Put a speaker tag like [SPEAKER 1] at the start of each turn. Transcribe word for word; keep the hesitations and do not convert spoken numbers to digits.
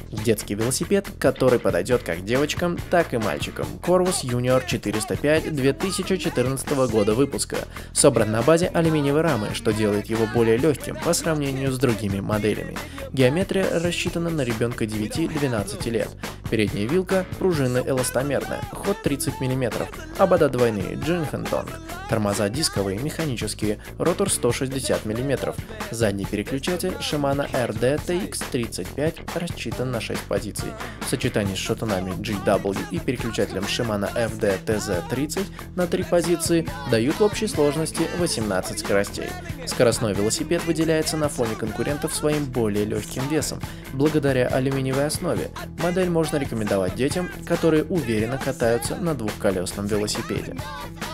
[SPEAKER 1] Детский велосипед, который подойдет как девочкам, так и мальчикам. Corvus Junior четыреста пять две тысячи четырнадцатого года выпуска. Собран на базе алюминиевой рамы, что делает его более легким по сравнению с другими моделями. Геометрия рассчитана на ребенка девяти-двенадцати лет. Передняя вилка пружинно-эластомерная, ход тридцать миллиметров, обода двойные, Jinheng-Dong. Тормоза дисковые, механические, ротор сто шестьдесят миллиметров. Задний переключатель Shimano эр дэ ти икс тридцать пять рассчитан на шесть позиций. В сочетании с шатунами джи дабл ю и переключателем Shimano эф ди ти зет тридцать на три позиции дают в общей сложности восемнадцать скоростей. Скоростной велосипед выделяется на фоне конкурентов своим более легким весом. Благодаря алюминиевой основе модель можно рекомендовать детям, которые уверенно катаются на двухколесном велосипеде.